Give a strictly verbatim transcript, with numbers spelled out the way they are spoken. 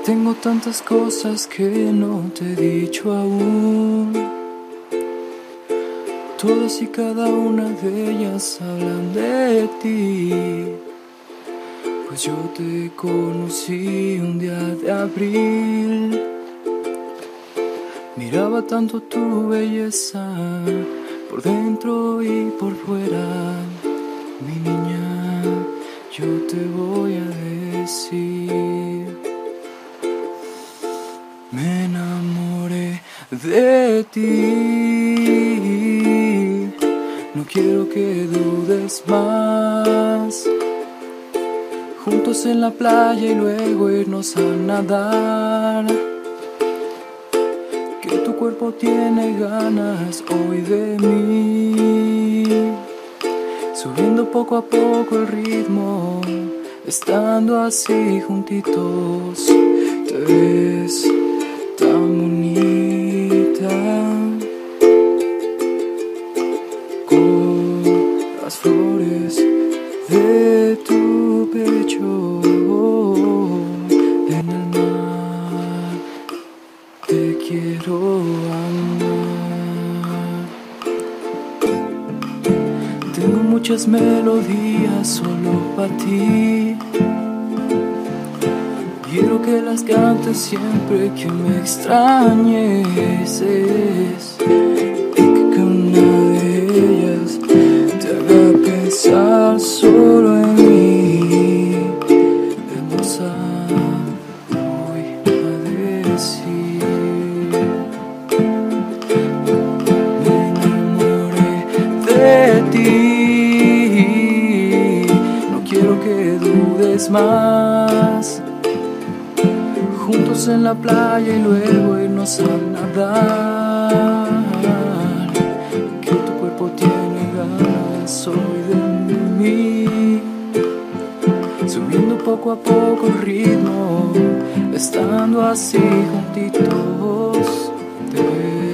Tengo tantas cosas que no te he dicho aún. Todas y cada una de ellas hablan de ti. Pues yo te conocí un día de abril. Miraba tanto tu belleza por dentro y por fuera. Mi niña, yo te voy a decir, me enamoré de ti. No quiero que dudes más. Juntos en la playa y luego irnos a nadar. Que tu cuerpo tiene ganas hoy de mí. Subiendo poco a poco el ritmo, estando así juntitos. Te ves tan bonita con las flores de tu pecho. En el mar te quiero amar. Tengo muchas melodías solo para ti. Quiero que las cantes siempre que me extrañes, y que una de ellas te haga pensar solo en mí. Hermosa, voy a decir, me enamoré de ti. No quiero que dudes más. Juntos en la playa y luego irnos a nadar. Que tu cuerpo tiene ganas hoy de mí. Subiendo poco a poco el ritmo, estando así juntitos. Te